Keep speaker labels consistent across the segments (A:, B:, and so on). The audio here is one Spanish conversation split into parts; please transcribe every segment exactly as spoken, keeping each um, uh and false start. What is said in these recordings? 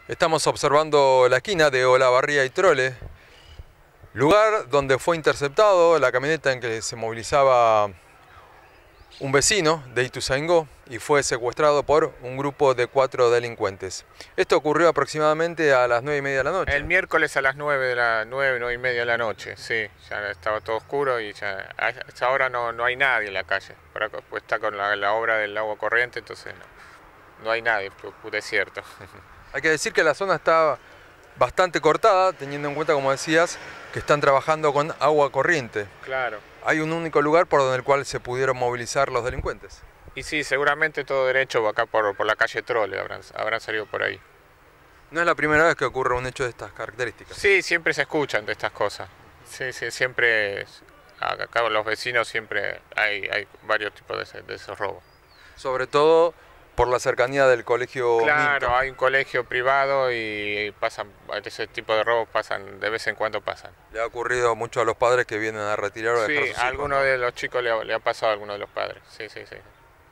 A: Estamos observando la esquina de Olavarría y Trole, lugar donde fue interceptado la camioneta en que se movilizaba un vecino de Ituzaingó y fue secuestrado por un grupo de cuatro delincuentes. Esto ocurrió aproximadamente a las nueve y media de la noche.
B: El miércoles a las nueve de la nueve, nueve y media de la noche, sí, ya estaba todo oscuro y ya a esa hora no, no hay nadie en la calle. Por acá, pues está con la, la obra del agua corriente, entonces no, no hay nadie, es desierto.
A: Hay que decir que la zona está bastante cortada, teniendo en cuenta, como decías, que están trabajando con agua corriente.
B: Claro.
A: Hay un único lugar por donde el cual se pudieron movilizar los delincuentes.
B: Y sí, seguramente todo derecho acá por, por la calle Trole, habrán, habrán salido por ahí.
A: No es la primera vez que ocurre un hecho de estas características.
B: Sí, siempre se escuchan de estas cosas. Sí, sí, siempre, acá los vecinos siempre hay, hay varios tipos de, de esos robos.
A: Sobre todo por la cercanía del colegio
B: Claro,
A: Milton.
B: hay un colegio privado y pasan, ese tipo de robos pasan, de vez en cuando pasan.
A: Le ha ocurrido mucho a los padres que vienen a retirar o a dejar
B: Sí,
A: sus
B: a
A: hijos,
B: alguno
A: ¿no?
B: de los chicos le ha, le ha pasado a alguno de los padres, sí, sí, sí.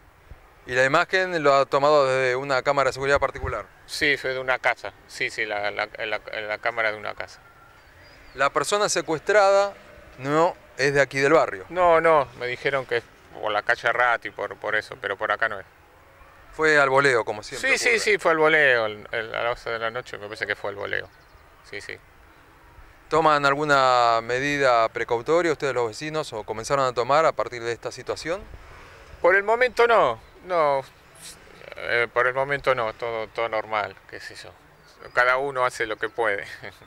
A: Y la imagen lo ha tomado desde una cámara de seguridad particular.
B: Sí, fue de una casa, sí, sí, la, la, la, la cámara de una casa.
A: La persona secuestrada no es de aquí del barrio.
B: No, no, me dijeron que es por la calle Ratti, por, por eso, pero por acá no es.
A: Fue al voleo, como siempre.
B: Sí, sí, sí, fue el voleo, el, el, a las doce de la noche me parece que fue el voleo, sí, sí.
A: ¿Toman alguna medida precautoria ustedes los vecinos o comenzaron a tomar a partir de esta situación?
B: Por el momento no, no, eh, por el momento no, todo, todo normal, qué sé yo. Cada uno hace lo que puede.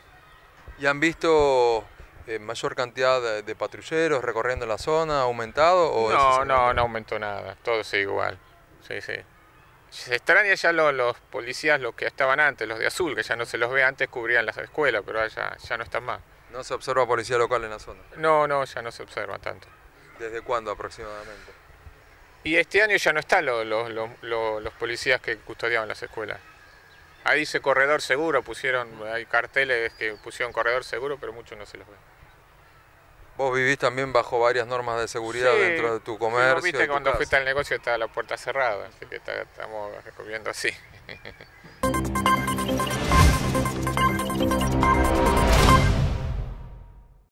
A: ¿Y han visto eh, mayor cantidad de, de patrulleros recorriendo la zona, aumentado? O
B: No, no, no aumentó nada, todo sigue igual, sí, sí. Se extraña ya los, los policías, los que estaban antes, los de azul, que ya no se los ve, antes cubrían las escuelas, pero ya, ya no están más.
A: ¿No se observa policía local en la zona?
B: No, no, ya no se observa tanto.
A: ¿Desde cuándo aproximadamente?
B: Y este año ya no están los, los, los, los policías que custodiaban las escuelas. Ahí dice corredor seguro, pusieron, hay carteles que pusieron corredor seguro, pero muchos no se los ve.
A: Vos vivís también bajo varias normas de seguridad sí, dentro de tu comercio.
B: Sí, viste, cuando fuiste al negocio estaba la puerta cerrada, así que estamos recorriendo así.